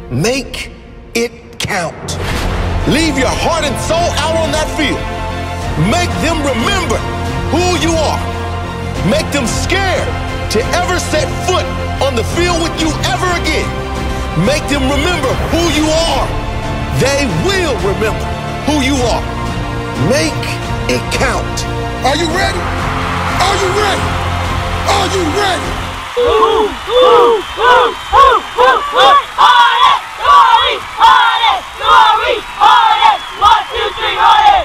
Make it count. Leave your heart and soul out on that field. Make them remember who you are. Make them scared to ever set foot on the field with you ever again. Make them remember who you are. They will remember who you are. Make it count. Are you ready? Are you ready? Are you ready? Hornets! Glory! Hornets! Glory! Hornets! 1, 2, 3, Hornets!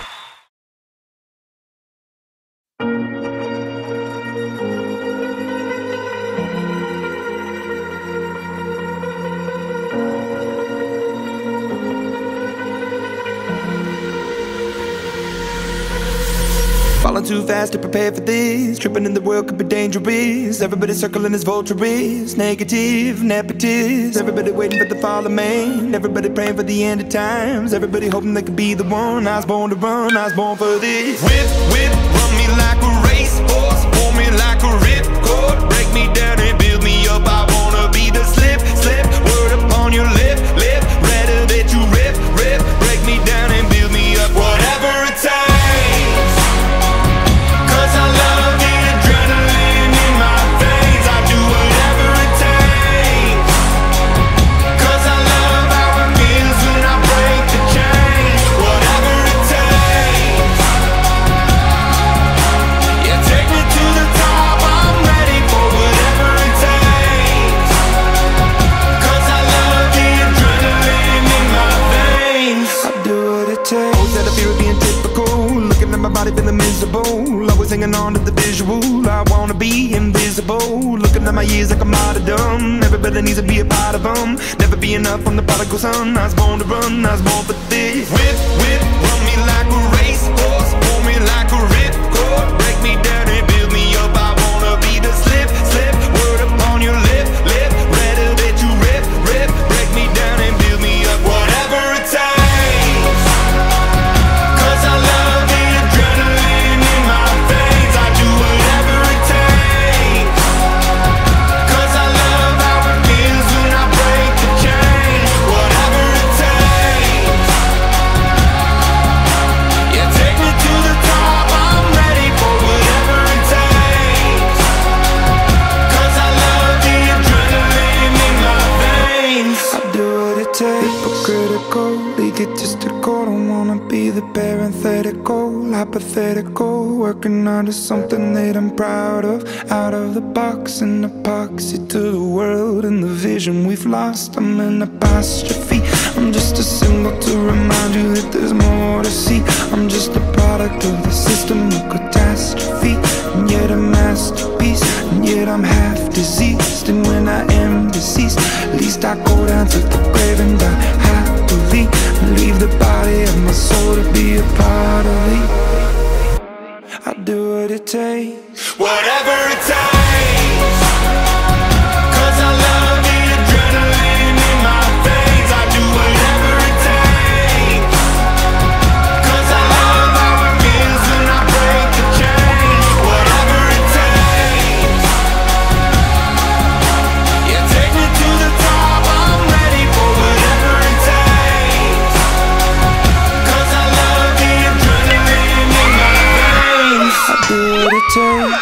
Falling too fast to prepare for this. Tripping in the world could be dangerous. Everybody circling as vultures. Negative, nepotist. Everybody waiting for the fall of man. Everybody praying for the end of times. Everybody hoping they could be the one. I was born to run, I was born for this. Whip, whip, run me like a racehorse. Pull me like a ripcord. Break me down and build me up. I wanna be the slip, slip. Word upon your lip, lip. Rather that you rip, rip. Break me down and build me up. Whatever it takes. I love the adrenaline in my veins. I do whatever it takes. 'Cause I love how it feels when I break the chains. Whatever it takes. Yeah, take me to the top. I'm ready for whatever it takes. 'Cause I love the adrenaline in my veins. I do what it takes. Always had a fear of being typical. Looking at my body feeling miserable. Always hanging on to the visual. I wanna be invisible. Looking at my years like a martyrdom. Everybody needs to be a part of them. Never be enough from the prodigal son. I was born to run, I was born for this. Whip, whip, run me like a racehorse. Pull me like a ripcord. Break me down and build me up. I wanna be the slip, slip. Word upon your lip, lip. Rather that you rip, rip. Break me down and build me up. Whatever it takes. 'Cause I love the adrenaline in my veins. I do whatever it takes. 'Cause I love how it feels when I break the chains. Whatever it takes. Yeah, take me to the top. I'm ready for whatever it takes. 'Cause I love the adrenaline in my veins. I do what it takes. Hypocritical, egotistical. Don't wanna be the parenthetical, hypothetical. Working out of something that I'm proud of. Out of the box, an epoxy to the world and the vision we've lost. I'm an apostrophe. I'm just a symbol to remind you that there's more to see. I'm just a product of the system of catastrophe, and yet a masterpiece. And yet I'm half diseased, and when I am deceased, at least I go down to the grave and die happily, and leave the body of my soul to be a part of me. I do what it takes. Whatever it takes. 'Cause I love the adrenaline in my veins. I do whatever it takes. 'Cause I love how it feels when I break the chains. Whatever it takes. Yeah, take me to the top. I'm ready for whatever it takes. 'Cause I love the adrenaline in my veins. I do what it takes.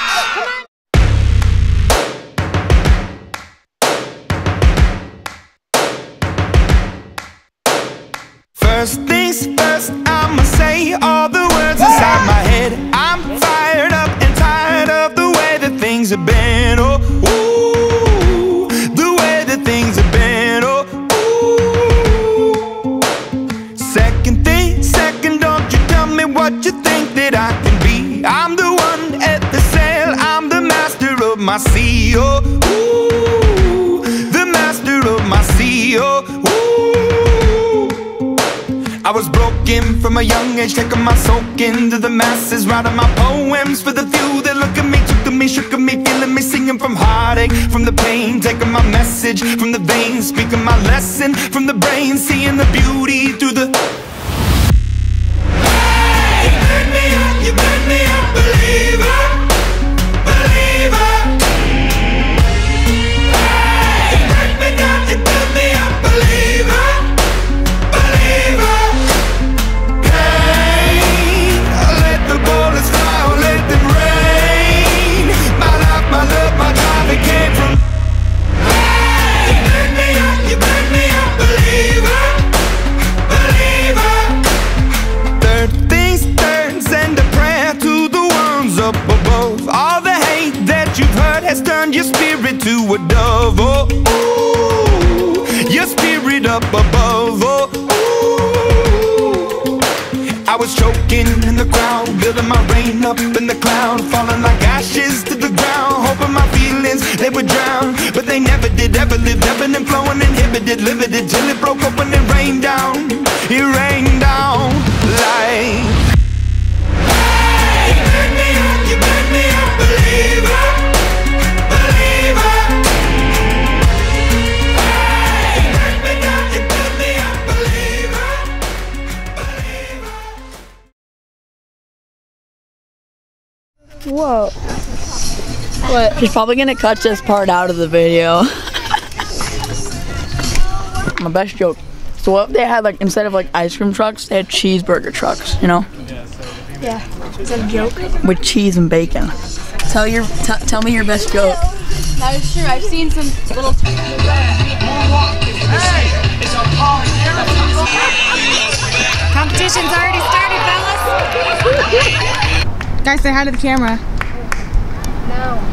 First things first, I'ma say all the words inside my head. I'm fired up and tired of the way that things have been. Oh, ooh, the way that things have been. Oh, ooh. Second thing, second, don't you tell me what you think that I can be. I'm the one at the sail, I'm the master of my sea. Oh, ooh, the master of my sea. Oh, ooh. I was broken from a young age, taking my soak into the masses, writing my poems for the few that look at me, took to me, shook at me, feeling me, singing from heartache, from the pain, taking my message from the veins, speaking my lesson from the brain, seeing the beauty through the. Hey, you made me a believer, believer. Hey, break me down, you build me a believer. up above. Oh, ooh. I was choking in the crowd, building my rain up in the cloud, falling like ashes to the ground, hoping my feelings, they would drown. But they never did, ever lived, ebbing and flowing, inhibited, limited, till it broke up when it rained down. It rained down like, hey, you burn me up, believer, believer. Hey, you burn me down, you burn me up, believer, believer. Whoa. What? She's probably gonna cut this part out of the video. My best joke. So what if they had, like, instead of like ice cream trucks, they had cheeseburger trucks, you know? Yeah. Is that a joke? With cheese and bacon. Tell me your best joke. That is true. I've seen some little. Competition's already started, fellas. Guys, say hi to the camera. No.